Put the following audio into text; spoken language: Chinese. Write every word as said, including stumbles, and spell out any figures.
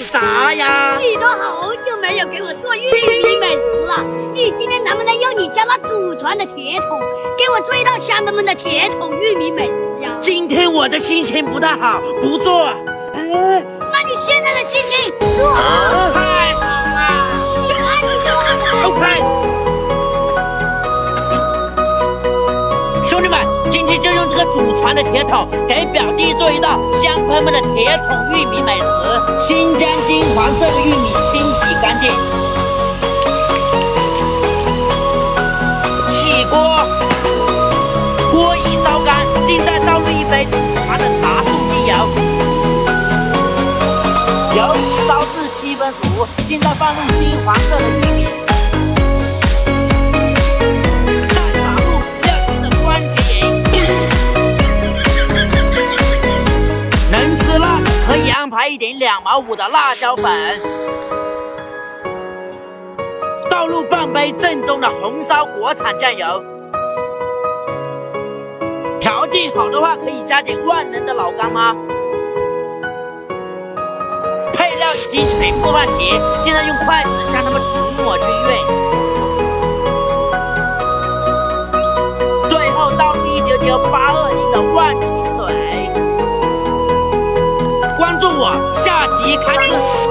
啥呀？ 你都好久没有给我做玉米美食了，你今天能不能用你家那祖传的铁桶，给我做一道香喷喷的铁桶玉米美食呀？ 今天我的心情不太好，不做。 呃，那你现在的心情如何？ 啊、太好了！ 你赶紧给我 OK。兄弟们，今天就用这个祖传的铁桶，给表弟做一道香喷喷的铁桶玉米美食。先将金黄色的玉米清洗干净，起锅，锅已烧干，现在倒入一杯祖传的茶树精油，油已烧至七分熟，现在放入金黄色的玉米。能吃辣可以安排一点两毛五的辣椒粉，倒入半杯正宗的红烧国产酱油。条件好的话，可以加点万能的老干妈。配料已经全部放齐，现在用筷子将它们涂抹均匀。最后倒入一丢丢八二零的万清水。关注我，下集开始。